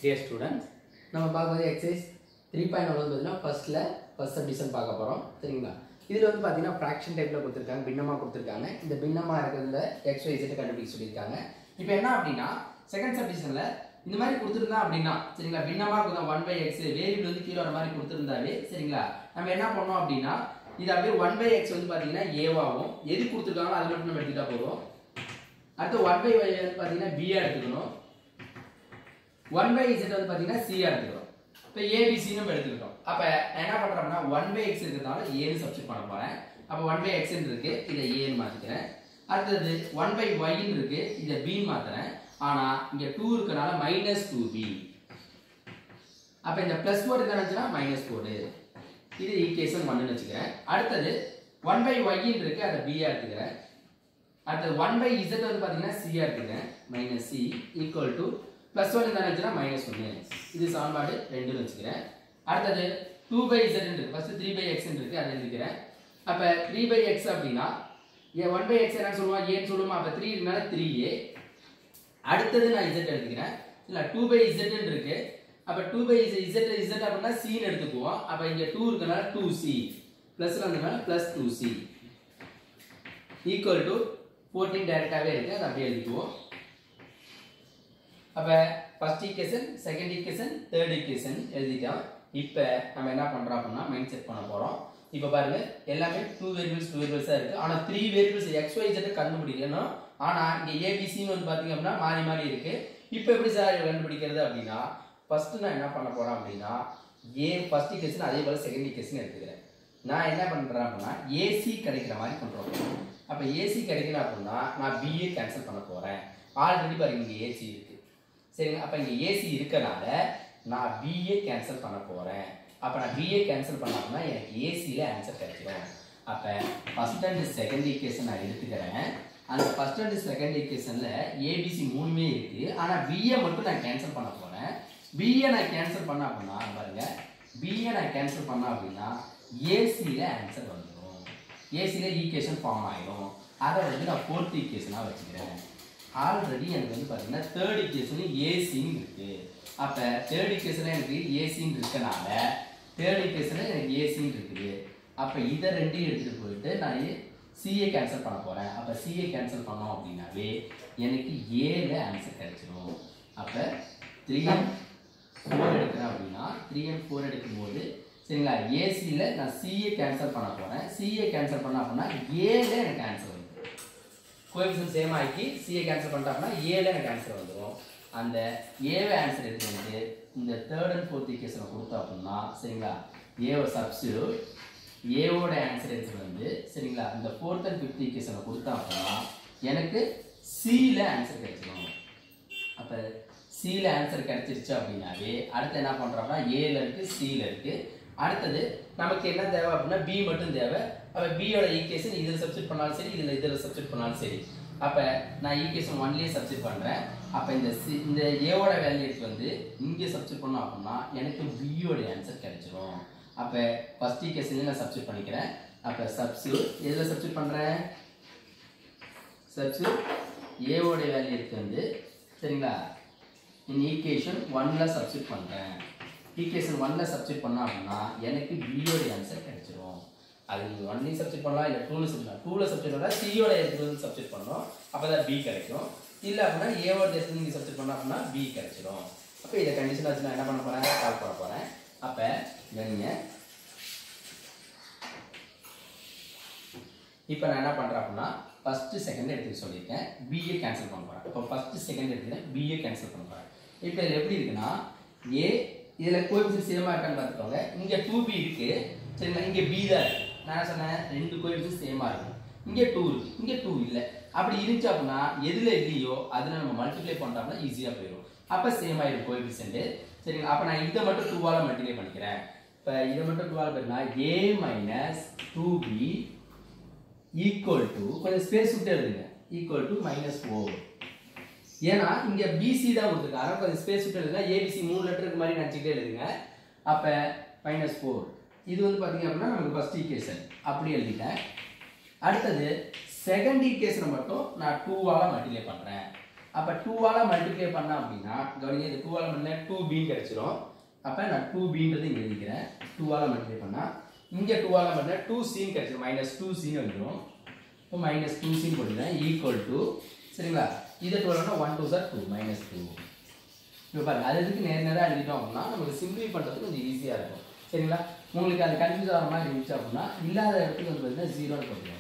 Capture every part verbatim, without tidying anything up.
Dear students, நம்ம பார்க்குறது exercise three point one வந்து பார்த்தீங்கன்னா ஃபர்ஸ்ட்ல ஃபர்ஸ்ட் சப்டிவிஷன் பார்க்க போறோம். சரிங்களா? இதுல வந்து பார்த்தீங்கன்னா fraction டைப்ல கொடுத்திருக்காங்க, பின்னமா கொடுத்திருக்காங்க. இந்த பின்னமா இருக்கிறதுல x y z கண்டுபிடிக்க சொல்லிருக்காங்க. இப்போ என்ன அப்படினா செகண்ட் சப்டிவிஷன்ல இந்த மாதிரி கொடுத்திருந்தா அப்படினா சரிங்களா, பின்னமா கொடுத்தா one by x வேரியபிள் வந்து கீழ வர மாதிரி கொடுத்திருந்தாவே சரிங்களா, நம்ம என்ன பண்ணோம் அப்படினா இது அப்படியே one by x வந்து பாத்தீங்கன்னா a வாவும் எது கொடுத்திருக்காங்களோ அதை மட்டும் நம்ம எடுத்துட்டா போதும். அடுத்து one by y வந்து பாத்தீங்கன்னா b ஆ எடுத்துக்கணும். one by z வந்து பாத்தீங்கன்னா c ஆ எடுத்துக்கணும். இப்போ a b c நம்ம எடுத்துக்கிட்டோம். அப்ப நான் என்ன பண்றேன்னா one by x இருக்கிறதால a ன்னு சப்ஸ்டிட் பண்ண போறேன். அப்ப one by x ன்னு இருக்கு, இத a ன்னு மாத்திக்கிறேன். அடுத்து one by y ன்னு இருக்கு, இத b ன்னு மாத்துறேன். ஆனா இங்க two இருக்கனால minus two b. அப்ப இந்த plus four என்னன்னா minus four. இது ஈக்குவேஷன் one ன்னு வெச்சுக்கிறேன். அடுத்து one by y ன்னு இருக்கு, அத b ஆ எடுத்துக்கிறேன். அடுத்து one by z வந்து பாத்தீங்கன்னா c ஆ எடுத்துக்கிறேன். minus c equal to plus one என்னன்னா minus one. இது சமன்பாடு two ன்னு வெச்சுக்கிறேன். அடுத்து two by z ன்னு இருக்கு, ஃபர்ஸ்ட் three by x ன்னு இருக்கு, அத எழுதிக்கிறேன். அப்ப three by x அப்படினா one by x என்ன சொல்லுவா, a ன்னு சொல்லுமா. அப்ப three இருக்கனால three a. அடுத்து நான் z எடுத்துக்கிறேன். இல்ல two by z ன்னு இருக்கு, அப்ப two by z z அப்படினா c ன்னு எடுத்துக்குவோம். அப்ப இங்க two இருக்கனால two c பிளஸ்ல வந்தனால plus two c equal to fourteen டைரக்டாவே இருக்கு, அத அப்படியே எழுதிக்குவோம். அப்ப first equation, second equation, third equation எழுதிட்டோம். இப்போ நம்ம என்ன பண்றோம் அப்படினா மைண்ட் செட் பண்ண போறோம். இப்போ பாருங்க எல்லாமே two variables two variables ஆ இருக்கு. ஆனா three variables x y z கண்டுபிடிக்கணும். ஆனா இங்க a b c ன்னு வந்து பாத்தீங்க அப்படினா மாறி மாறி இருக்கு. இப்போ எப்படி சார் கண்டுபிடிக்கிறது அப்படினா ஃபர்ஸ்ட் நான் என்ன பண்ண போறேன் அப்படினா a ஃபர்ஸ்ட் ஈக்குவேஷன் அதே போல செகண்ட் ஈக்குவேஷன் எடுத்துக்கிறேன். நான் என்ன பண்றேன் அப்படினா ac கிடைக்கிற மாதிரி பண்றோம். அப்ப ac கிடைக்கல அப்படினா நான் b ஐ கேன்சல் பண்ண போறேன். ஆல்ரெடி பாருங்க இங்க ac இருக்கு. சரிங்க, அப்ப இங்க ac இருக்கனால நான் b ஐ கேன்சல் பண்ண போறேன். அப்ப நான் b ஐ கேன்சல் பண்ணாமனா எனக்கு ac ல ஆன்சர் கிடைச்சிரும். அப்ப ஃபர்ஸ்ட் அண்ட் செகண்ட் ஈக்குவேஷன் நான் எடுத்துக்கறேன். அந்த ஃபர்ஸ்ட் அண்ட் செகண்ட் ஈக்குவேஷன்ல abc மூணுமே இருக்கு. ஆனா b ஐ மட்டும் நான் கேன்சல் பண்ண போறேன். b ஐ நான் கேன்சல் பண்ணா அப்படினா பாருங்க, b ஐ நான் கேன்சல் பண்ணா அப்படினா ac ல ஆன்சர் வந்துரும். ac ல ஈக்குவேஷன் ஃபார்ம் ஆயிடும். அத வந்து நான் ஃபோர்த் ஈக்குவேஷனா வச்சுக்கிறேன். ஆல்ரெடி எனக்கு வந்து பாத்தீங்கன்னா தேர்ட் ஈக்குவேஷன் ac ன்னு இருக்கு. அப்ப தேர்ட் ஈக்குவேஷன்ல எனக்கு ac ன்னு இருக்கனால தேர்ட் ஈக்குவேஷன்ல எனக்கு ac ன்னு இருக்குது. அப்ப இத ரெண்டையும் எடுத்துட்டு போயிட்டு நான் c ஐ கேன்சல் பண்ண போறேன். அப்ப c ஐ கேன்சல் பண்ணோம் அப்படினாவே எனக்கு a ல ஆன்சர் கிடைச்சிரும். அப்ப three and four எடுக்கறேன் அப்படினா three and four எடுக்கும்போது சரிங்களா, ac ல நான் c ஐ கேன்சல் பண்ண போறேன். c ஐ கேன்சல் பண்ணா அப்படினா a ல எனக்கு ஆன்சர் வரும். கோஎஃபிஷியன்ட் சேம் ஆக்கி c ஐ கேன்சல் பண்ணிட்டோம்னா a ல எனக்கு ஆன்சர் வந்துரும். அந்த a வே ஆன்சர் எடுத்து வந்து இந்த தேர்ட் அண்ட் ஃபோர்த் ஈக்குவேஷனை கொடுத்தா அப்படினா சரிங்களா, a வை சப்ஸ்டிட்யூட் a ஓட ஆன்சர் எடுத்து வந்து சரிங்களா இந்த ஃபோர்த் அண்ட் ஃபிஃப்த் ஈக்குவேஷனை கொடுத்தா அப்படினா எனக்கு c ல ஆன்சர் கிடைச்சிரும். அப்ப c ல ஆன்சர் கிடைச்சிருச்சு அப்படினாவே அடுத்து என்ன பண்றோம்னா a ல இருக்கு, c ல இருக்கு. அடுத்து நமக்கு என்ன தேவை அப்படினா b மட்டும் தேவை. அப்ப b ஓட ஈக்குவேஷன் இதுல சப்ஸ்டிட்யூட் பண்ணாலும் சரி, இதுல இதுல சப்ஸ்டிட்யூட் பண்ணாலும் சரி. அப்ப நான் ஈக்குவேஷன் one லயே சப்ஸ்டிட்யூட் பண்றேன். அப்ப இந்த இந்த a ஓட வேல்யூஸ் வந்து இங்க சப்ஸ்டிட்யூட் பண்ணோம் அப்படினா எனக்கு b ஓட ஆன்சர் கிடைச்சிரும். அப்ப ஃபர்ஸ்ட் ஈக்குவேஷன்ல நான் சப்ஸ்டிட்யூட் பண்ணிக்கிறேன். அப்ப சப்ஸ்டிட்யூட் எதுல சப்ஸ்டிட்யூட் பண்றேன், சப்ஸ்டிட்யூட் a ஓட வேல்யூஸ் வந்து சரிங்களா இந்த ஈக்குவேஷன் one ல சப்ஸ்டிட்யூட் பண்றேன். ஈக்குவேஷன் one ல சப்ஸ்டிட்யூட் பண்ணா அப்படினா எனக்கு b ஓட ஆன்சர் கிடைச்சிரும். அது நீங்க one ல சப்ஸ்டிட்யூட் பண்ணலாம், இல்ல two ல சப்ஸ்டிட்யூட் two ல சப்ஸ்டிட்யூட் பண்ணா c ஓட எடுத்து சப்ஸ்டிட்யூட் பண்ணனும். அப்பதான் b கிடைக்கும். இல்ல அப்படினா a ஓட எடுத்து நீங்க சப்ஸ்டிட்யூட் பண்ணா அப்படினா b கிடைச்சிரும். அப்ப இத கண்டிஷன் வச்சு நான் என்ன பண்ண போறேன், சால்வ் பண்ண போறேன். அப்ப நீங்க இப்போ நான் என்ன பண்றேன் அப்படினா ஃபர்ஸ்ட் செகண்ட் எடுத்து சொல்லிருக்கேன், b ஐ கேன்சல் பண்ண போறேன். அப்ப ஃபர்ஸ்ட் செகண்ட் எடுத்துறேன், b ஐ கேன்சல் பண்ண போறேன். இப்போ இது எப்படி இருக்குன்னா a இதுல கோஎஃபிஷியன்ட் சேமா இருக்கான்னு பாத்துக்கோங்க. இங்க two b இருக்கு சரிங்களா, இங்க b தான் இருக்கு. நான் என்ன சொன்னேன், ரெண்டு கோஎஃபிஷியன்ட் சேமா இருக்கும். இங்க two இருக்கு, இங்க two இல்ல. அப்படி இருந்துச்சு அப்படினா எதுல இல்லையோ அதுல நம்ம மல்டிப்ளை பண்ணோம்னா ஈஸியா போயிடும். அப்ப சேம் ஆயிடும் கோஎஃபிஷியன்ட் சரிங்களா. அப்ப நான் இத மட்டும் two ஆல மல்டிப்ளை பண்ணிக்கிறேன். இப்ப இத மட்டும் two ஆல பெருனா a minus two b equal to கொஞ்சம் ஸ்பேஸ் விட்டு எழுதுங்க equal to minus four. ஏனா இங்க bc தான் கொடுத்திருக்காங்க, கொஞ்சம் ஸ்பேஸ் விட்டு எழுதுங்க. abc மூணு லெட்டருக்கு மாதிரி நினைச்சிட்டே எழுதுங்க. அப்ப minus four இது வந்து பாத்தீங்க அப்படினா நமக்கு ஃபர்ஸ்ட் ஈக்குவேஷன் அப்படி எழுதிட்டேன். அடுத்து செகண்ட் ஈக்குவேஷனை மட்டும் நான் two ஆல மல்டிப்ளை பண்றேன். அப்ப two ஆல மல்டிப்ளை பண்ணா அப்படினா கவனிங்க இது two ஆல பண்ணா two b கிடைச்சிரும் அப்ப நான் two b ன்றது இங்க எழுதிக்கிறேன் two ஆல மல்டிப்ளை பண்ணா இங்க two ஆல பண்ணா two c கிடைச்சிரும் minus two c ன்னு வந்துரும் இப்போ minus two c போடுறேன் equal to சரிங்களா இத two ஆல one two are two minus two இப்போ பாருங்க அது எதுக்கு நேர நேரா எழுதிட்டோம் அப்படினா நமக்கு சிம்பிளை பண்றது கொஞ்சம் ஈஸியா இருக்கும் சரிங்களா உங்களுக்கு அது கன்ஃபியூஸ் ஆகிற மாதிரி இருந்துச்சு அப்படினா இல்லாத இடத்துக்கு வந்து பார்த்தீங்கன்னா zero ன்னு போடுங்க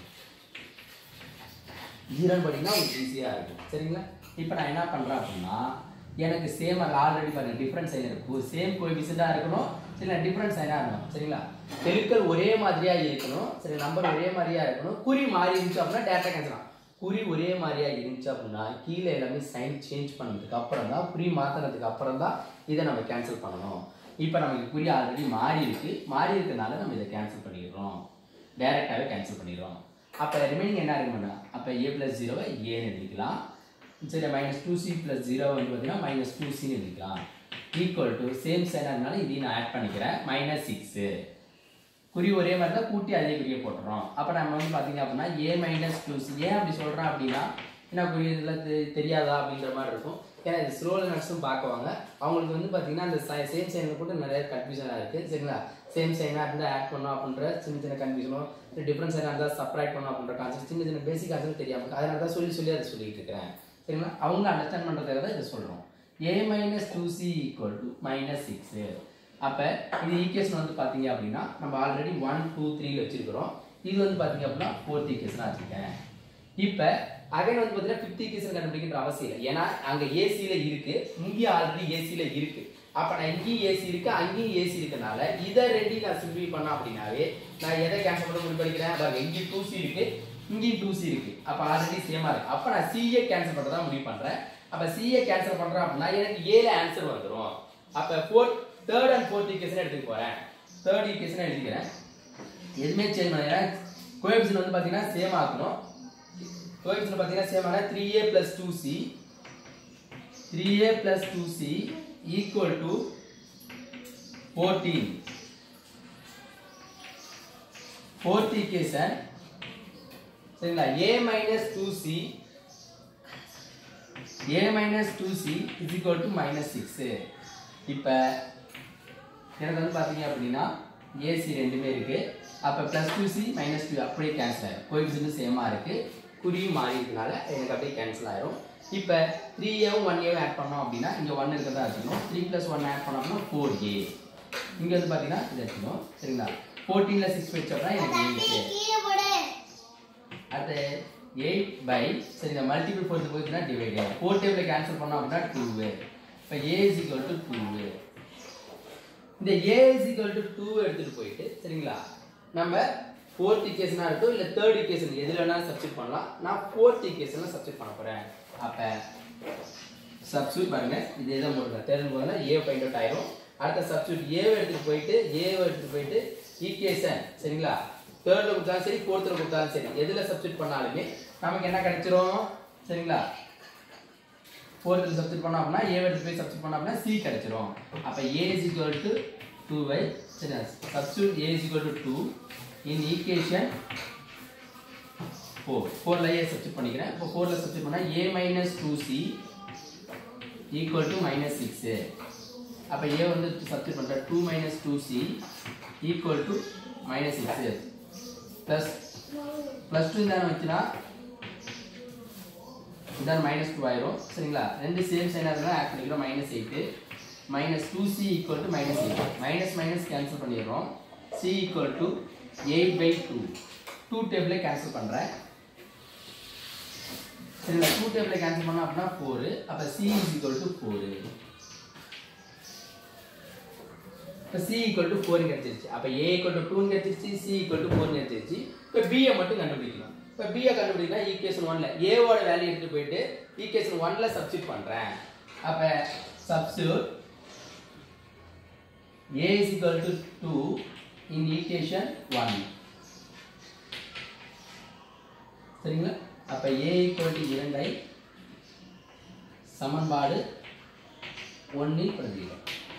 zero ன்னு போடினா உங்களுக்கு ஈஸியா இருக்கும் சரிங்களா இப்போ நான் என்ன பண்றேன் அப்படினா எனக்கு சேம் ஆல்ரெடி பாருங்க டிஃபரன்ஸ் சைன் இருக்கு சேம் கோஎஃபிஷியன்ட்டா இருக்கணும் இல்ல டிஃபரன்ஸ் சைனா இருக்கணும் சரிங்களா பெருக்கல் ஒரே மாதிரியா இருக்கணும் சரி நம்பர் ஒரே மாதிரியா இருக்கணும் குறி மாறி இருந்துச்சு அப்படினா டைரக்டா கேன்சல் குறி ஒரே மாதிரியா இருந்துச்சு அப்படினா கீழ எல்லாமே சைன் சேஞ்ச் பண்ணதுக்கு அப்புறம் தான் குறி மாத்துனதுக்கு அப்புறம் தான் இத நம்ம கேன்சல் பண்ணனும் இப்போ நமக்கு குறி ஆல்ரெடி மாறி இருக்கு மாறி இருக்கனால நம்ம இத கேன்சல் பண்ணிடுறோம் டைரக்டாவே கேன்சல் பண்ணிடுறோம் அப்ப ரிமைனிங் என்ன இருக்கும்னா அப்ப a + zero வை a ன்னு எழுதிக்கலாம் சரி minus two c plus zero வந்து பாத்தீங்கன்னா minus two c ன்னு எழுதிக்கலாம் equal to same sign அதனால இதையும் நான் ஆட் பண்ணிக்கிறேன் minus six குறி ஒரே மாதிரி தான் கூட்டி அதே குறியை போட்டுறோம் அப்ப நம்ம வந்து பாத்தீங்க அப்படினா a minus two c ஏன் அப்படி சொல்றேன் அப்படினா என்ன குறி இதெல்லாம் தெரியாதா அப்படிங்கற மாதிரி இருக்கும் ஏன்னா இது ஸ்லோ லேர்னர்ஸும் பார்க்குவாங்க அவங்களுக்கு வந்து பாத்தீங்கன்னா அந்த சேம் சைன்ல கூட நிறைய கன்ஃபியூஷனா இருக்கு சரிங்களா சேம் சைனா இருந்தா ஆட் பண்ணனும் அப்படின்ற சின்ன சின்ன கன்ஃபியூஷனோ டிஃபரன்ஸ் சைனா இருந்தா சப்ட்ராக்ட் பண்ணனும் அப்படின்ற கான்செப்ட் சின்ன சின்ன பேசிக் கான்செப்ட் தெரியாம அதனால தான் சொல்லி சொல்லி அதை சொல்லிட்டு இருக்கேன் சரிங்களா அவங்க அண்டர்ஸ்டாண்ட் பண்றதுக்காக தான் இத சொல்றோம் a minus two c equal to minus six அப்ப இது ஈக்குவேஷன் வந்து பாத்தீங்க அப்படினா நம்ம ஆல்ரெடி one two three ல வச்சிருக்கோம் இது வந்து பாத்தீங்க அப்படினா fourth ஈக்குவேஷனா வச்சிருக்கேன் இப்போ அகைன் வந்து பாத்தீங்கன்னா fifth ஈக்குவேஷன் கண்டுபிடிக்கற அவசியம் இல்லை ஏனா அங்க ac ல இருக்கு இங்க ஆல்ரெடி ac ல இருக்கு அப்ப நான் இங்கேயும் ac இருக்கு அங்கேயும் ac இருக்கனால இத ரெண்டையும் நான் சிம்பிளை பண்ணா அப்படினாவே நான் எதை கேன்சல் பண்ண முடிவு பண்ணிக்கிறேன் பாருங்க இங்க two c இருக்கு இங்க two c இருக்கு அப்ப ஆல்ரெடி சேமா இருக்கு அப்ப நான் c ஐ கேன்சல் பண்றதா முடிவு பண்றேன் அப்ப c ஐ கேன்சல் பண்றேன் அப்படினா எனக்கு a ல ஆன்சர் வந்துரும் அப்ப fourth third and fourth equation எடுத்துக்க போறேன் third ஈக்குவேஷன் எழுதிக்கிறேன் எதுமே சேஞ்ச் பண்ணல கோஎஃபிஷியன்ட் வந்து பாத்தீங்கன்னா சேம் ஆக்கணும் கோஎஃபிஷியன்ட் பாத்தீங்கன்னா சேம் ஆனா three a plus two c three a plus two c equal to fourteen fourth equation சரிங்களா a minus two c a minus two c is equal to minus six இப்போ எனக்கு வந்து பாத்தீங்க அப்படினா ac ரெண்டுமே இருக்கு அப்ப plus two c minus two அப்படியே கேன்சல் ஆயிடும் கோஎஃபிஷியன்ட் சேமா இருக்கு குறியும் மாறி இருக்கனால எனக்கு அப்படியே கேன்சல் ஆயிடும் இப்போ three a வும் one a வும் ஆட் பண்ணோம் அப்படினா இங்க one இருக்கதா இருக்கணும் three plus one ஆட் பண்ணோம்னா four a இங்க வந்து பாத்தீங்கன்னா இது இருக்கணும் சரிங்களா fourteen ல six வெச்சோம்னா எனக்கு eight அது eight by சரிங்க மல்டிபிள் four போயிடுச்சுனா டிவைட் ஆகும் four டேபிள கேன்சல் பண்ணோம் அப்படினா two இப்போ a is equal to two இந்த a is equal to two எடுத்துட்டு போயிட்டு சரிங்களா நம்ம fourth ஈக்குவேஷனா இருக்கட்டும் இல்ல third ஈக்குவேஷன் எதுல வேணாலும் சப்ஸ்டிட் பண்ணலாம் நான் fourth ஈக்குவேஷன்ல சப்ஸ்டிட் பண்ண போறேன் அப்ப சப்ஸ்டிட் பாருங்க இது எதை போடுங்க தேர்ட் போடுங்க a ஃபைண்ட் அவுட் ஆயிரும் அடுத்த சப்ஸ்டிட் a வை எடுத்துட்டு போயிட்டு a வை எடுத்துட்டு போயிட்டு ஈக்குவேஷன் சரிங்களா third ல கொடுத்தாலும் சரி fourth ல கொடுத்தாலும் சரி எதுல சப்ஸ்டிட் பண்ணாலுமே நமக்கு என்ன கிடைச்சிரும் சரிங்களா fourth ல சப்ஸ்டிட் பண்ணா அப்படினா a வை எடுத்து போய் சப்ஸ்டிட் பண்ணா அப்படினா c கிடைச்சிரும் அப்ப a is equal to two by சரியா substitute a is equal to two in equation four four ல a சப்ஸ்டிட் பண்ணிக்கிறேன் இப்போ four ல சப்ஸ்டிட் பண்ணா a minus two c equal to minus six அப்ப a வந்து சப்ஸ்டிட் பண்ற two minus two c equal to minus six plus plus two தான் வந்துனா இதான் minus two ஆயிரும் சரிங்களா ரெண்டு சேம் சைனா இருந்தா ஆட் பண்ணிக்கிறோம் minus eight minus two c equal to minus eight minus minus cancel பண்ணிரோம் c equal to eight by two two டேபிளை கேன்சல் பண்றேன் சரிங்களா two டேபிளை கேன்சல் பண்ணா அப்படினா four அப்ப c is equal to four இப்ப c equal to four கிடைச்சிருச்சு அப்ப a equal to two கிடைச்சிருச்சு c equal to four கிடைச்சிருச்சு இப்ப b ஐ மட்டும் கண்டுபிடிக்கணும் இப்ப b ஐ கண்டுபிடிக்கனா ஈக்குவேஷன் one ல a ஓட வேல்யூ எடுத்து போயிட்டு ஈக்குவேஷன் one ல சப்ஸ்டிட் பண்றேன் அப்ப substitute a is equal to two in equation one சரிங்களா அப்ப a equal to two ஐ சமன்பாடு one இல் பிரதியிடுறோம்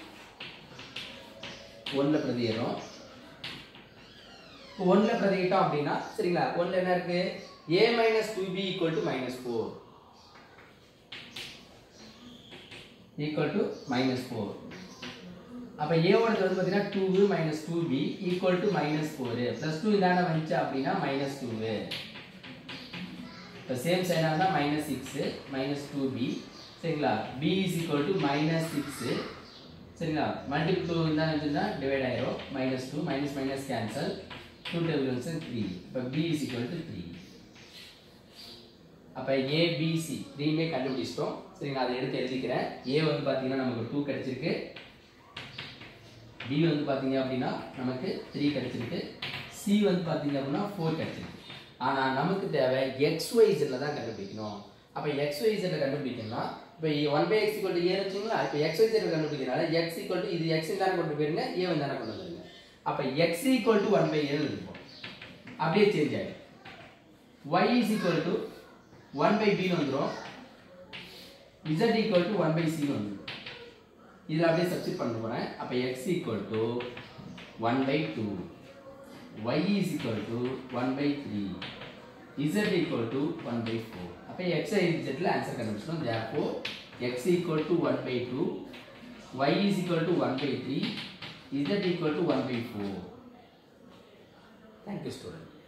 one ல பிரதியிடுறோம் one ல பிரதியிட்டோம் அப்படினா சரிங்களா one ல என்ன இருக்கு a minus two b equal to minus four equal to minus four. அப்ப a ஓட வந்து பாத்தீங்கன்னா two minus two b equal to minus four. plus two இதான வந்துச்சு அப்படினா minus two. இப்ப சேம் சைனா இருந்தா minus six minus two b சரிங்களா? b is equal to minus six சரிங்களா? multiple two இதான வந்துனா டிவைட் ஆயிரும். minus two minus minus cancel. two tables and three. இப்ப b is equal to three. அப்ப a b c ரெண்டுமே கண்டுபிடிச்சிட்டோம். சரிங்களா? அதை எடுத்து எழுதிக்கிறேன். a வந்து பாத்தீங்கன்னா நமக்கு two கிடைச்சிருக்கு. b வந்து பாத்தீங்க அப்படினா நமக்கு three கிடைச்சிருக்கு. c வந்து பாத்தீங்க அப்படினா four கிடைச்சிருக்கு. ஆனா நமக்கு தேவை xyz ல தான் கண்டுபிடிக்கணும். அப்ப xyz ல கண்டுபிடிக்கணும்னா இப்ப one by x equal to a வெச்சீங்களா? இப்ப xyz ல கண்டுபிடிக்கறனால x equal to இது x ன்னு கொண்டு போயிருங்க, a வந்து தான கொண்டு வந்துருங்க. அப்ப x equal to one by a ன்னு இருக்கும். அப்படியே சேஞ்ச் ஆயிடும். y is equal to one by b ன்னு வந்துரும். z equal to one by c ன்னு வந்துரும். இதல அப்படியே சப்ஸ்டிட் பண்ண போறேன். அப்ப x equal to one by two, y is equal to one by three, z equal to one by four. அப்ப x y z ல ஆன்சர் கண்டுபிடிச்சோம். therefore x equal to one by two, y is equal to one by three, z equal to one by four. Thank you student.